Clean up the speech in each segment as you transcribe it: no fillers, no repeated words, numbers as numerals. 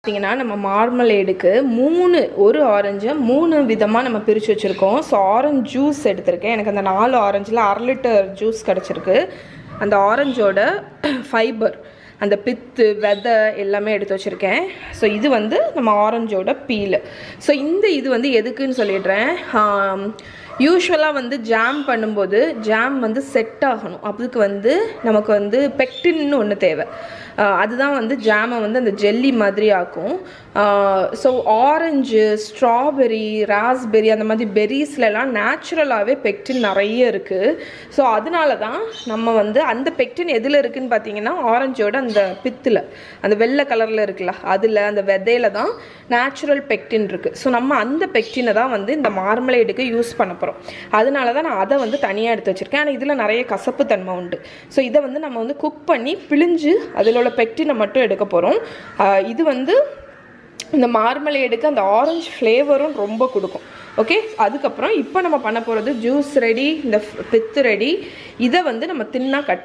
நம்ம மார்மலேடுக்கு ஒரு ஆரஞ்சை 3 விதமாக நம்ம பிரித்து வச்சுருக்கோம். ஸோ ஆரஞ்சு ஜூஸ் எடுத்திருக்கேன். எனக்கு அந்த 4 ஆரஞ்சில் 1/2 லிட்டர் ஜூஸ் கிடச்சிருக்கு. அந்த ஆரஞ்சோட ஃபைபர், அந்த பித்து, விதை எல்லாமே எடுத்து வச்சுருக்கேன். ஸோ இது வந்து நம்ம ஆரஞ்சோட பீல். ஸோ இது வந்து எதுக்குன்னு சொல்லிடுறேன். யூஸ்வலாக வந்து ஜாம் பண்ணும்போது ஜாம் வந்து செட் ஆகணும். அதுக்கு வந்து நமக்கு வந்து பெக்டின்னு ஒன்று தேவை. அதுதான் வந்து ஜாமை வந்து அந்த ஜெல்லி மாதிரி ஆக்கும். ஸோ ஆரஞ்சு, ஸ்ட்ராபெரி, ராஸ்பெரி அந்த மாதிரி பெரிஸ்லலாம் நேச்சுரலாகவே பெக்டின் நிறைய இருக்குது. ஸோ அதனால தான் நம்ம வந்து அந்த பெக்டின் எதில் இருக்குதுன்னு பார்த்தீங்கன்னா ஆரஞ்சோட அந்த பித்தில், அந்த வெள்ளை கலரில் இருக்குல்ல, அதில் அந்த விதையில தான் நேச்சுரல் பெக்டின் இருக்குது. ஸோ நம்ம அந்த பெக்டினை தான் வந்து இந்த மார்மலேடுக்கு யூஸ் பண்ண போகிறோம். அதனால தான் நான் அதை வந்து தனியாக எடுத்து வச்சுருக்கேன். ஆனால் இதில் நிறைய கசப்பு தன்மை உண்டு. ஸோ இதை வந்து நம்ம வந்து குக் பண்ணி பிழிஞ்சு அதில் உள்ள பெக்டினை மட்டும் எடுக்க போகிறோம். இது வந்து இந்த மார்மலேடுக்கு அந்த ஆரஞ்சு ஃப்ளேவரும் ரொம்ப கொடுக்கும். ஓகே, அதுக்கப்புறம் இப்போ நம்ம பண்ண போகிறது ஜூஸ் ரெடி, இந்த பித்து ரெடி. இதை வந்து நம்ம தின்னா கட்,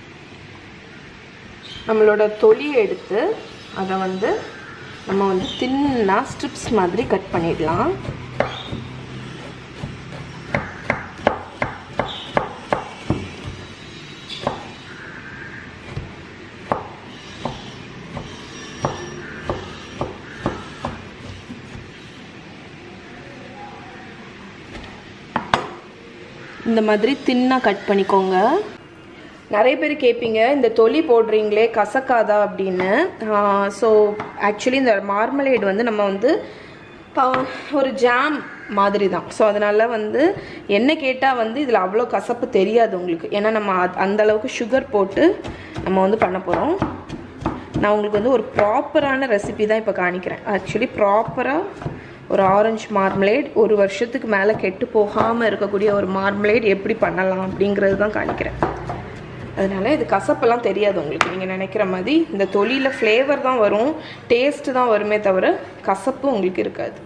நம்மளோட தொலியை எடுத்து அதை வந்து நம்ம வந்து தின்னா ஸ்ட்ரிப்ஸ் மாதிரி கட் பண்ணிடலாம். இந்த மாதிரி தின்னா கட் பண்ணிக்கோங்க. நிறைய பேர் கேட்பீங்க, இந்த தொலி போடுறீங்களே கசக்காதா அப்படின்னு. ஸோ ஆக்சுவலி இந்த மார்மலேட் வந்து நம்ம வந்து ஒரு ஜாம் மாதிரி தான். ஸோ அதனால் வந்து என்ன கேட்டால் வந்து இதில் அவ்வளோ கசப்பு தெரியாது உங்களுக்கு. ஏன்னா நம்ம அந்தளவுக்கு சுகர் போட்டு நம்ம வந்து பண்ண போகிறோம். நான் உங்களுக்கு வந்து ஒரு ப்ராப்பரான ரெசிபி தான் இப்போ காணிக்கிறேன். ஆக்சுவலி ப்ராப்பராக ஒரு ஆரஞ்சு மார்மலேட், 1 வருஷத்துக்கு மேலே கெட்டு போகாமல் இருக்கக்கூடிய ஒரு மார்மலேட் எப்படி பண்ணலாம் அப்படிங்கிறது தான் காணிக்கிறேன். அதனால் இது கசப்பெல்லாம் தெரியாது உங்களுக்கு. நீங்கள் நினைக்கிற மாதிரி இந்த தொலியில் ஃப்ளேவர் தான் வரும், டேஸ்ட்டு தான் வருமே தவிர கசப்பு உங்களுக்கு இருக்காது.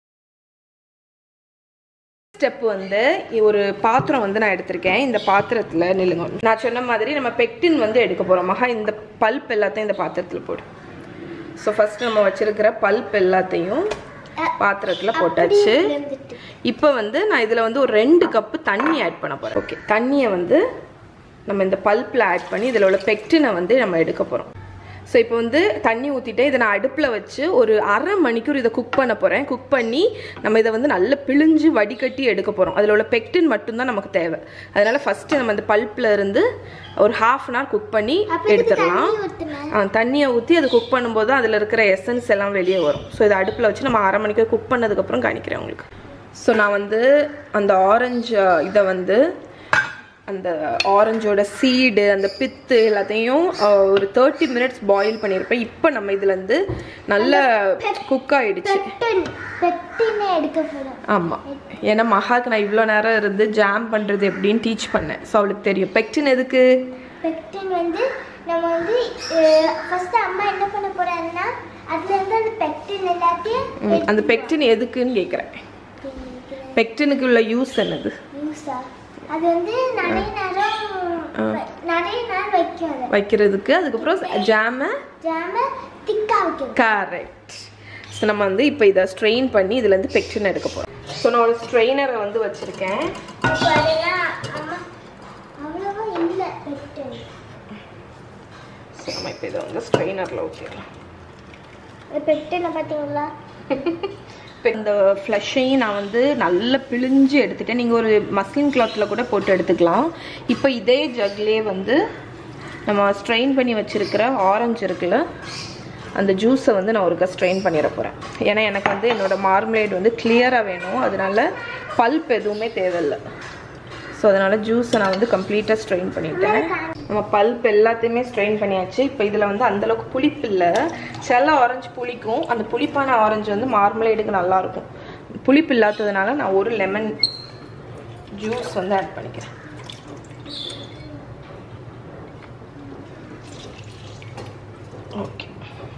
ஸ்டெப் வந்து ஒரு பாத்திரம் வந்து நான் எடுத்திருக்கேன். இந்த பாத்திரத்தில் நில்லுங்க. நான் சொன்ன மாதிரி நம்ம பெக்டின் வந்து எடுக்க போகிறோம். இந்த பல்ப் எல்லாத்தையும் இந்த பாத்திரத்தில் போடு. ஸோ ஃபஸ்ட்டு நம்ம வச்சுருக்கிற பல்ப் எல்லாத்தையும் பாத்திரத்தில் போட்டாச்சு. இப்போ வந்து நான் இதில் வந்து ஒரு 2 கப்பு தண்ணி ஆட் பண்ண போகிறேன். ஓகே, தண்ணியை வந்து நம்ம இந்த பல்ப்பில் ஆட் பண்ணி இதில் உள்ள பெக்டினை வந்து நம்ம எடுக்க போகிறோம். ஸோ இப்போ வந்து தண்ணி ஊற்றிட்டு இதை நான் அடுப்பில் வச்சு ஒரு 1/2 மணிக்கூர் இதை குக் பண்ண போகிறேன். குக் பண்ணி நம்ம இதை வந்து நல்லா பிழிஞ்சு வடிகட்டி எடுக்க போகிறோம். அதில் உள்ள பெக்டின் மட்டும்தான் நமக்கு தேவை. அதனால் ஃபஸ்ட்டு நம்ம இந்த பல்ப்பில் இருந்து ஒரு 1/2 hour குக் பண்ணி எடுத்துடலாம். தண்ணியை ஊற்றி அதை குக் பண்ணும்போது அதில் இருக்கிற எசன்ஸ் எல்லாம் வெளியே வரும். ஸோ இதை அடுப்பில் வச்சு நம்ம 1/2 மணிக்கூர் குக் பண்ணதுக்கப்புறம் காணிக்கிறேன் உங்களுக்கு. ஸோ நான் வந்து அந்த ஆரஞ்சு இதை வந்து அந்த ஆரஞ்சோட சீடு, அந்த பித்து எல்லாத்தையும் ஒரு 30 minutes பாயில் பண்ணியிருப்பேன். இப்போ நம்ம இதுலேருந்து நல்லா குக் ஆகிடுச்சு. ஆமாம், ஏன்னா மகாக்கு நான் இவ்வளோ நேரம் இருந்து ஜாம் பண்ணுறது எப்படின்னு டீச் பண்ணேன். ஸோ அவளுக்கு தெரியும். பெக்டின் எதுக்கு? பெக்டின் வந்து நம்ம வந்து ஃபர்ஸ்ட் அம்மா என்ன பண்ண போறாங்கன்னா அதுலேருந்து அந்த பெக்டின் எல்லாத்தையும், அந்த பெக்டின் எதுக்குன்னு கேட்குறேன். பெக்டினுக்கு உள்ள யூஸ் என்னது? அது வந்து நிறைய நாள் வைக்கிறதுக்கு, அதுக்கப்புறம் ஜாமை திக்கா வைக்கிறது. கரெக்ட். ஸோ நம்ம வந்து இப்போ இதை ஸ்ட்ரெயின் பண்ணி இதுலேருந்து பெக்டின் எடுக்க போகிறோம். ஸோ நான் ஒரு ஸ்ட்ரெயினரை வந்து வச்சுருக்கேன். அவ்வளோவா இல்லை பெக்டின். ஸோ நம்ம இப்போ இதை வந்து ஸ்ட்ரெயினரில் ஊற்றிடலாம். பெக்டினை பார்த்தீங்களா? இப்போ இந்த ஃப்ளஷையும் நான் வந்து நல்லா பிழிஞ்சு எடுத்துட்டேன். நீங்கள் ஒரு மஸ்லின் கிளாத்தில் கூட போட்டு எடுத்துக்கலாம். இப்போ இதே ஜக்லேயே வந்து நம்ம ஸ்ட்ரெயின் பண்ணி வச்சுருக்கிற ஆரஞ்சு இருக்குல்ல, அந்த ஜூஸை வந்து நான் ஒருக்கா ஸ்ட்ரெயின் பண்ணிட போகிறேன். ஏன்னா எனக்கு வந்து என்னோடய மார்மலேட் வந்து கிளியராக வேணும். அதனால பல்ப் எதுவுமே தேவையில்லை. ஸோ அதனால் ஜூஸை நான் வந்து கம்ப்ளீட்டாக ஸ்ட்ரெயின் பண்ணிட்டேன். நம்ம பல்ப் எல்லாத்தையுமே ஸ்ட்ரெயின் பண்ணியாச்சு. இப்போ இதில் வந்து அந்தளவுக்கு புளிப்பு இல்லை. சில ஆரஞ்சு புளிக்கும். அந்த புளிப்பான ஆரஞ்சு வந்து மார்மலேடுக்கு நல்லாயிருக்கும். புளிப்பு இல்லாததுனால நான் ஒரு லெமன் ஜூஸ் வந்து ஆட் பண்ணிக்கிறேன். ஓகே,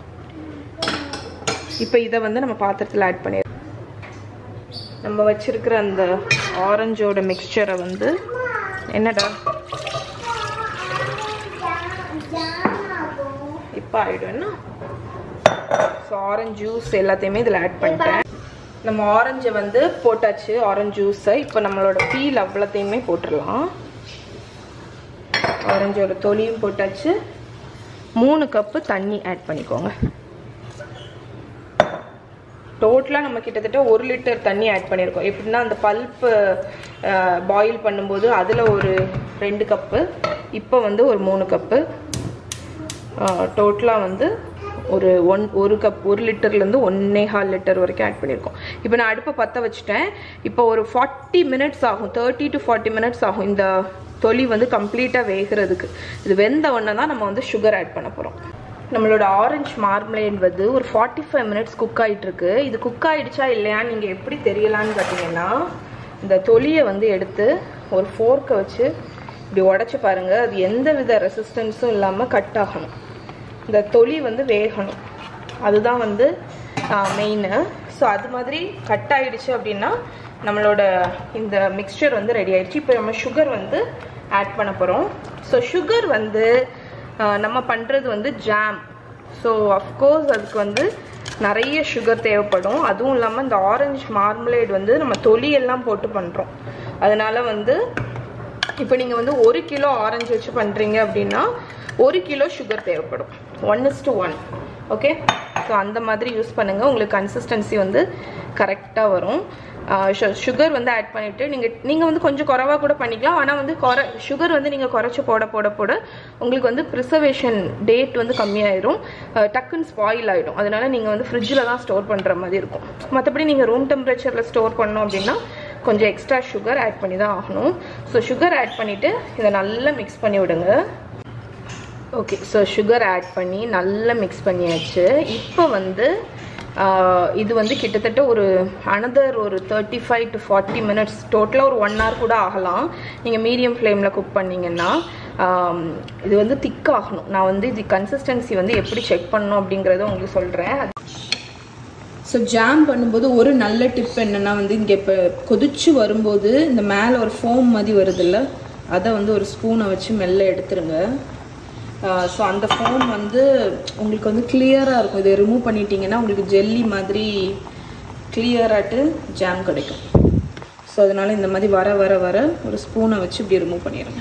இப்போ இதை வந்து நம்ம பாத்திரத்தில் ஆட் பண்ணிடுறோம். நம்ம வச்சிருக்கிற அந்த ஆரஞ்சோட மிக்சரை வந்து என்னடா இப்போ ஆயிடும். என்ன ஸோ ஆரஞ்சு ஜூஸ் எல்லாத்தையுமே இதில் ஆட் பண்ணிட்டேன். நம்ம ஆரஞ்சை வந்து போட்டாச்சு, ஆரஞ்சு ஜூஸை. இப்போ நம்மளோட பீல் அவ்வளோத்தையுமே போட்டுடலாம். ஆரஞ்சோட தொலியும் போட்டாச்சு. 3 கப்பு தண்ணி ஆட் பண்ணிக்கோங்க. டோட்டலாக நம்ம கிட்டத்தட்ட 1 லிட்டர் தண்ணி ஆட் பண்ணியிருக்கோம். எப்படின்னா அந்த பல்ப்பு பாயில் பண்ணும்போது அதில் ஒரு 2 கப்பு, இப்போ வந்து ஒரு 3 கப்பு, டோட்டலாக வந்து ஒரு கப் 1 லிட்டர்லேருந்து 1.25 லிட்டர் வரைக்கும் ஆட் பண்ணியிருக்கோம். இப்போ நான் அடுப்பை பற்ற வச்சுட்டேன். இப்போ ஒரு 40 மினிட்ஸ் ஆகும், 30 to 40 மினிட்ஸ் ஆகும் இந்த தொலி வந்து கம்ப்ளீட்டாக வேகிறதுக்கு. இது வெந்த உடனே தான் நம்ம வந்து சுகர் ஆட் பண்ண போகிறோம். நம்மளோட ஆரஞ்சு மார்மலேட் வந்து ஒரு 45 மினிட்ஸ் குக் ஆகிட்டுருக்கு. இது குக் ஆகிடுச்சா இல்லையான்னு நீங்கள் எப்படி தெரியலான்னு பார்த்தீங்கன்னா, இந்த தொலியை வந்து எடுத்து ஒரு ஃபோர்க்கை வச்சு இப்படி உடச்சி பாருங்கள். அது எந்த வித ரெசிஸ்டன்ஸும் இல்லாமல் கட் ஆகணும். இந்த தொலி வந்து வேகணும், அதுதான் வந்து மெயின். ஸோ அது மாதிரி கட் ஆகிடுச்சு அப்படின்னா நம்மளோட இந்த மிக்ஸ்சர் வந்து ரெடி ஆகிடுச்சு. இப்போ நம்ம சுகர் வந்து ஆட் பண்ண போகிறோம். ஸோ சுகர் வந்து நம்ம பண்ணுறது வந்து ஜாம். ஸோ அஃப்கோர்ஸ் அதுக்கு வந்து நிறைய சுகர் தேவைப்படும். அதுவும் இல்லாமல் இந்த ஆரஞ்சு மார்மலேட் வந்து நம்ம தொலியெல்லாம் போட்டு பண்ணுறோம். அதனால் வந்து இப்போ நீங்கள் வந்து 1 கிலோ ஆரஞ்சு வச்சு பண்ணுறீங்க அப்படின்னா 1 கிலோ சுகர் தேவைப்படும். 1:1. ஓகே, ஸோ அந்த மாதிரி யூஸ் பண்ணுங்கள். உங்களுக்கு கன்சிஸ்டன்சி வந்து கரெக்டாக வரும். சுகர் வந்து ஆட் பண்ணிவிட்டு நீங்கள் வந்து கொஞ்சம் குறைவாக கூட பண்ணிக்கலாம். ஆனால் வந்து சுகர் வந்து நீங்கள் குறைச்சி போட உங்களுக்கு வந்து ப்ரிசர்வேஷன் டேட் வந்து கம்மியாயிரும், டக்குன்னு ஸ்பாயில் ஆகிடும். அதனால நீங்கள் வந்து ஃப்ரிட்ஜில் தான் ஸ்டோர் பண்ணுற மாதிரி இருக்கும். மற்றபடி நீங்கள் ரூம் டெம்பரேச்சரில் ஸ்டோர் பண்ணோம் அப்படின்னா கொஞ்சம் எக்ஸ்ட்ரா சுகர் ஆட் பண்ணி தான் ஆகணும். ஸோ சுகர் ஆட் பண்ணிவிட்டு இதை நல்லா மிக்ஸ் பண்ணி விடுங்க. ஓகே, ஸோ சுகர் ஆட் பண்ணி நல்லா மிக்ஸ் பண்ணியாச்சு. இப்போ வந்து இது வந்து கிட்டத்தட்ட ஒரு அனதர் ஒரு 35 to 40 மினிட்ஸ், டோட்டலாக ஒரு 1 hour கூட ஆகலாம். நீங்கள் மீடியம் ஃப்ளேமில் குக் பண்ணிங்கன்னா இது வந்து திக்காகணும். நான் வந்து இது கன்சிஸ்டன்சி வந்து எப்படி செக் பண்ணணும் அப்படிங்கிறத உங்களுக்கு சொல்கிறேன். ஸோ ஜாம் பண்ணும்போது ஒரு நல்ல டிப் என்னென்னா வந்து இங்கே இப்போ கொதிச்சு வரும்போது இந்த மேலே ஒரு ஃபோம் மாதிரி வருதில்ல, அதை வந்து ஒரு ஸ்பூனை வச்சு மெல்ல எடுத்துருங்க. ஸோ அந்த ஃபோம் வந்து உங்களுக்கு வந்து கிளியராக இருக்கும். இதை ரிமூவ் பண்ணிட்டீங்கன்னா உங்களுக்கு ஜெல்லி மாதிரி கிளியராகிட்டு ஜாம் கிடைக்கும். ஸோ அதனால் இந்த மாதிரி வர வர வர ஒரு ஸ்பூனை வச்சு இப்படி ரிமூவ் பண்ணிடுங்க.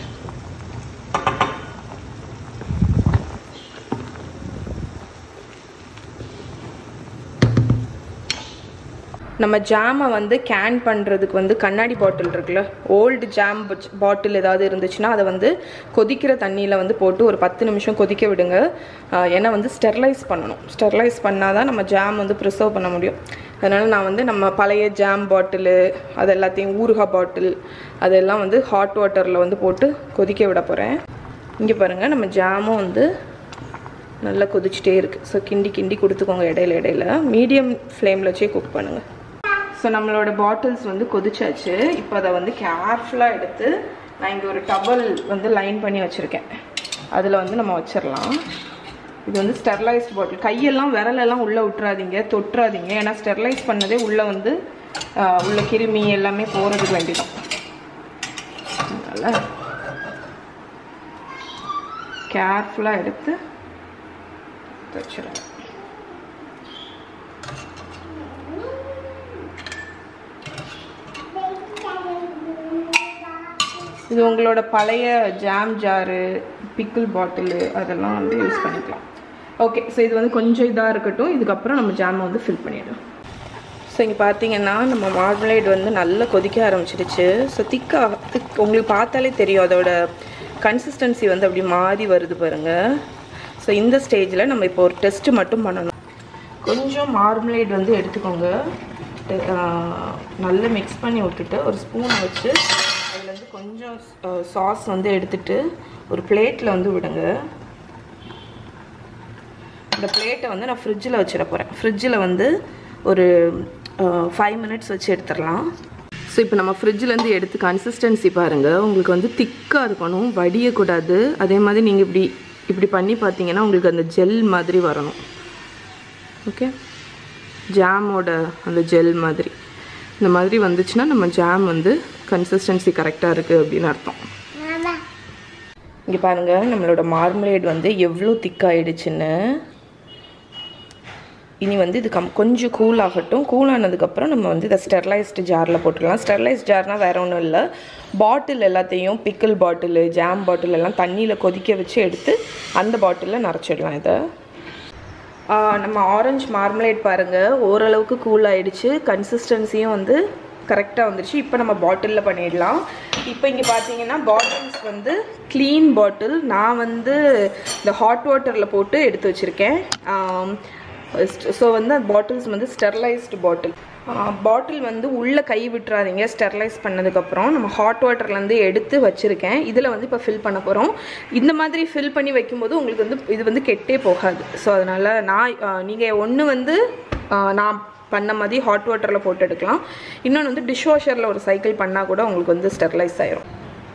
நம்ம ஜாமை வந்து கேன் பண்ணுறதுக்கு வந்து கண்ணாடி பாட்டில் இருக்குல்ல, ஓல்டு ஜாம் பாட்டில் ஏதாவது இருந்துச்சுன்னா அதை வந்து கொதிக்கிற தண்ணியில் வந்து போட்டு ஒரு 10 நிமிஷம் கொதிக்க விடுங்க. ஏன்னா வந்து ஸ்டெர்லைஸ் பண்ணணும். ஸ்டெர்லைஸ் பண்ணால் தான் நம்ம ஜாம் வந்து ப்ரிசர்வ் பண்ண முடியும். அதனால் நான் வந்து நம்ம பழைய ஜாம் பாட்டிலு அது எல்லாத்தையும் ஊறுகாய் பாட்டில் அதெல்லாம் வந்து ஹாட் வாட்டரில் வந்து போட்டு கொதிக்க விட போகிறேன். இங்கே பாருங்கள், நம்ம ஜாமும் வந்து நல்லா கொதிச்சிட்டே இருக்குது. ஸோ கிண்டி கொடுத்துக்கோங்க இடையில. மீடியம் ஃப்ளேமில் வச்சே குக் பண்ணுங்கள். ஸோ நம்மளோட பாட்டில்ஸ் வந்து கொதிச்சாச்சு. இப்போ அதை வந்து கேர்ஃபுல்லாக எடுத்து நான் இங்கே ஒரு டவல் வந்து லைன் பண்ணி வச்சுருக்கேன், அதில் வந்து நம்ம வச்சிடலாம். இது வந்து ஸ்டெர்லைஸ்ட் பாட்டில். கையெல்லாம் விரலெல்லாம் உள்ளே விட்டுறாதீங்க, தொட்டுறாதீங்க. ஏன்னா ஸ்டெர்லைஸ் பண்ணதே உள்ளே வந்து உள்ள கிருமி எல்லாமே போகிறதுக்கு வேண்டிதான். அதனால் கேர்ஃபுல்லாக எடுத்து வச்சிருங்க. இது உங்களோட பழைய ஜாம் ஜாரு, பிக்கிள் பாட்டிலு அதெல்லாம் வந்து யூஸ் பண்ணிக்கலாம். ஓகே, ஸோ இது வந்து கொஞ்சம் இதாக இருக்கட்டும். இதுக்கப்புறம் நம்ம ஜாமை வந்து ஃபில் பண்ணிவிடும். ஸோ இங்கே பார்த்தீங்கன்னா நம்ம மார்மலேட் வந்து நல்லா கொதிக்க ஆரம்பிச்சிடுச்சு. ஸோ திக் உங்களுக்கு பார்த்தாலே தெரியும் அதோட கன்சிஸ்டன்சி வந்து அப்படி மாறி வருது பாருங்கள். ஸோ இந்த ஸ்டேஜில் நம்ம இப்போ ஒரு டெஸ்ட்டு மட்டும் பண்ணணும். கொஞ்சம் மார்மலேட் வந்து எடுத்துக்கோங்க, நல்லா மிக்ஸ் பண்ணி விட்டுட்டு ஒரு ஸ்பூனை வச்சு அதுலேருந்து கொஞ்சம் சாஸ் வந்து எடுத்துகிட்டு ஒரு பிளேட்டில் வந்து விடுங்க. இந்த பிளேட்டை வந்து நான் ஃப்ரிட்ஜில் வச்சிட போகிறேன். ஃப்ரிட்ஜில் வந்து ஒரு 5 மினிட்ஸ் வச்சு எடுத்துடலாம். ஸோ இப்போ நம்ம ஃப்ரிட்ஜிலேருந்து எடுத்து கன்சிஸ்டன்சி பாருங்கள். உங்களுக்கு வந்து திக்காக இருக்கணும், வடியக்கூடாது. அதே மாதிரி நீங்கள் இப்படி பண்ணி பார்த்தீங்கன்னா உங்களுக்கு அந்த ஜெல் மாதிரி வரணும். ஓகே, ஜாமோட அந்த ஜெல் மாதிரி இந்த மாதிரி வந்துச்சுன்னா நம்ம ஜாம் வந்து கன்சிஸ்டன்சி கரெக்டாக இருக்குது அப்படின்னு அர்த்தம். இங்கே பாருங்கள், நம்மளோட மார்மலேட் வந்து எவ்வளோ திக்காகிடுச்சுன்னு. இனி வந்து இது கொஞ்சம் கூல் ஆகட்டும். கூல் ஆனதுக்கப்புறம் நம்ம வந்து இதை ஸ்டெர்லைஸ்டு ஜாரில் போட்டுக்கலாம். ஸ்டெர்லைஸ்ட் ஜார்னால் வேறு ஒன்றும் இல்லை, பாட்டில் எல்லாத்தையும் பிக்கிள் பாட்டிலு ஜாம் பாட்டில் எல்லாம் தண்ணியில் கொதிக்க வச்சு எடுத்து அந்த பாட்டிலில் நிறச்சிடலாம். இதை நம்ம ஆரஞ்சு மார்மலேட் பாருங்கள் ஓரளவுக்கு கூல் ஆகிடுச்சு, கன்சிஸ்டன்சியும் வந்து கரெக்டாக வந்துடுச்சு. இப்போ நம்ம பாட்டிலில் பண்ணிடலாம். இப்போ இங்கே பார்த்தீங்கன்னா பாட்டில்ஸ் வந்து க்ளீன் பாட்டில். நான் வந்து இந்த ஹாட் வாட்டரில் போட்டு எடுத்து வச்சுருக்கேன். ஸோ வந்து அந்த பாட்டில்ஸ் வந்து ஸ்டெர்லைஸ்டு பாட்டில். பாட்டில் வந்து உள்ளே கை விட்டுறாதீங்க. ஸ்டெர்லைஸ் பண்ணதுக்கப்புறம் நம்ம ஹாட் வாட்டர்லேருந்து எடுத்து வச்சுருக்கேன். இதில் வந்து இப்போ ஃபில் பண்ண போகிறோம். இந்த மாதிரி ஃபில் பண்ணி வைக்கும்போது உங்களுக்கு வந்து இது வந்து கெட்டே போகாது. ஸோ அதனால் நீங்கள் ஒன்று வந்து நான் பண்ண மாதிரி ஹாட் வாட்டரில் போட்டு எடுக்கலாம். இன்னொன்று வந்து டிஷ் வாஷரில் ஒரு சைக்கிள் பண்ணால் கூட உங்களுக்கு வந்து ஸ்டெர்லைஸ் ஆயிரும்.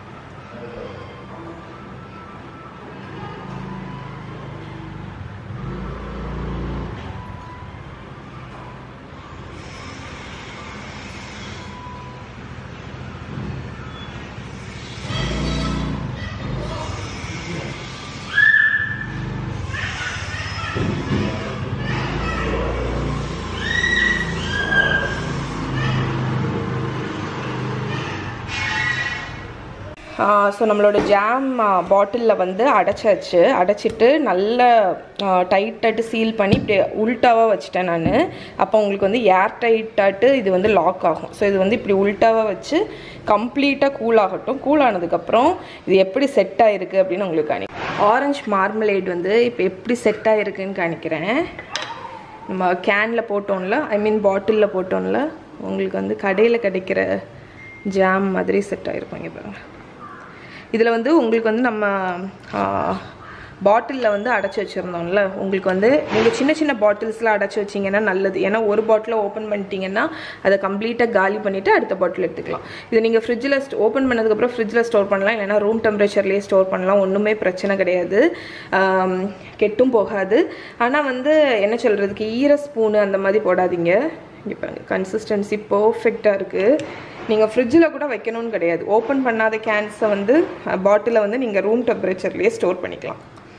ஸோ நம்மளோட ஜாம் பாட்டிலில் வந்து அடைச்சாச்சு. அடைச்சிட்டு நல்ல டைட்டாட்டு சீல் பண்ணி இப்படி உல்ட்டாவாக வச்சுட்டேன் நான். அப்போ உங்களுக்கு வந்து ஏர் டைட்டாட்டு இது வந்து லாக் ஆகும். ஸோ இது வந்து இப்படி உல்ட்டாவாக வச்சு கம்ப்ளீட்டாக கூல் ஆகட்டும். கூல் ஆனதுக்கப்புறம் இது எப்படி செட் ஆகிருக்கு அப்படின்னு உங்களுக்கு காணிக்கிறேன். ஆரஞ்சு மார்மலேட் வந்து இப்போ எப்படி செட் ஆகிருக்குன்னு காணிக்கிறேன். நம்ம கேனில் போட்டோம்ல, பாட்டிலில் போட்டோம்ல, உங்களுக்கு வந்து கடையில் கிடைக்கிற ஜாம் மாதிரி செட் ஆகிருக்கும். இங்கே பாருங்கள். இதில் வந்து உங்களுக்கு வந்து நம்ம பாட்டிலில் வந்து அடைச்சி வச்சுருந்தோம்ல, உங்களுக்கு வந்து நீங்கள் சின்ன சின்ன பாட்டில்ஸில் அடைச்சி வச்சிங்கன்னா நல்லது. ஏன்னா ஒரு பாட்டிலை ஓப்பன் பண்ணிட்டீங்கன்னா அதை கம்ப்ளீட்டாக காலி பண்ணிவிட்டு அடுத்த பாட்டில் எடுத்துக்கலாம். இதை நீங்கள் ஃப்ரிட்ஜில் ஓப்பன் பண்ணதுக்கப்புறம் ஃப்ரிட்ஜில் ஸ்டோர் பண்ணலாம், இல்லைனா ரூம் டெம்பரேச்சர்லேயே ஸ்டோர் பண்ணலாம். ஒன்றுமே பிரச்சனை கிடையாது, கெட்டும் போகாது. ஆனால் வந்து என்ன சொல்கிறதுக்கு, ஈர ஸ்பூனு அந்த மாதிரி போடாதீங்க. இங்கே பாருங்கள், கன்சிஸ்டன்சி பர்ஃபெக்டாக இருக்குது. நீங்கள் ஃப்ரிட்ஜில் கூட வைக்கணும்னு கிடையாது. ஓப்பன் பண்ணாத கேன்ஸை வந்து பாட்டிலை வந்து நீங்கள் ரூம் டெம்பரேச்சர்லேயே ஸ்டோர் பண்ணிக்கலாம்.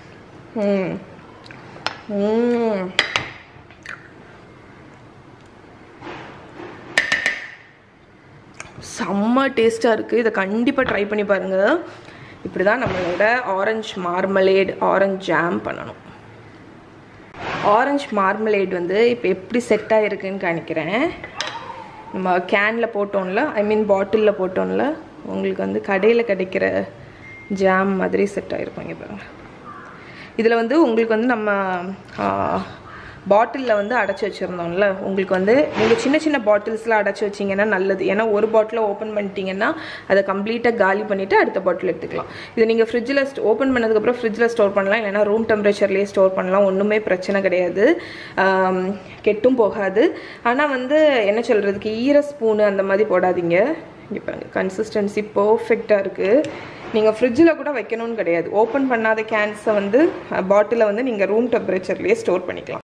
செம்ம டேஸ்ட்டாக இருக்குது. இதை கண்டிப்பாக ட்ரை பண்ணி பாருங்கள். இப்படி தான் நம்மளோட ஆரஞ்சு மார்மலேட் ஆரஞ்சு ஜாம் பண்ணணும். ஆரஞ்சு மார்மலேட் வந்து இப்போ எப்படி செட் ஆகிருக்குன்னு காணிக்கிறேன். நம்ம கேனில் போட்டோம்ல, பாட்டிலில் போட்டோம்ல, உங்களுக்கு வந்து கடையில் கிடைக்கிற ஜாம் மாதிரி செட் ஆகிருக்கும். இங்கே பாருங்கள். இதில் வந்து உங்களுக்கு வந்து நம்ம பாட்டிலில் வந்து அடைச்சி வச்சுருந்தோம்ல, உங்களுக்கு வந்து நீங்கள் சின்ன சின்ன பாட்டில்ஸில் அடைச்சி வச்சிங்கன்னா நல்லது. ஏன்னா ஒரு பாட்டிலை ஓப்பன் பண்ணிட்டீங்கன்னா அதை கம்ப்ளீட்டாக காலி பண்ணிவிட்டு அடுத்த பாட்டில் எடுத்துக்கலாம். இதை நீங்கள் ஃப்ரிட்ஜில் ஓப்பன் பண்ணதுக்கப்புறம் ஃப்ரிட்ஜில் ஸ்டோர் பண்ணலாம், இல்லைனா ரூம் டெம்பரேச்சர்லேயே ஸ்டோர் பண்ணலாம். ஒன்றுமே பிரச்சனை கிடையாது, கெட்டும் போகாது. ஆனால் வந்து என்ன சொல்கிறதுக்கு, ஈர ஸ்பூனு அந்த மாதிரி போடாதீங்க. இங்கே பாருங்கள், கன்சிஸ்டன்சி பர்ஃபெக்டாக இருக்குது. நீங்கள் ஃப்ரிட்ஜில் கூட வைக்கணும்னு கிடையாது. ஓப்பன் பண்ணாத கேன்ஸை வந்து பாட்டிலை வந்து நீங்கள் ரூம் டெம்பரேச்சர்லேயே ஸ்டோர் பண்ணிக்கலாம்.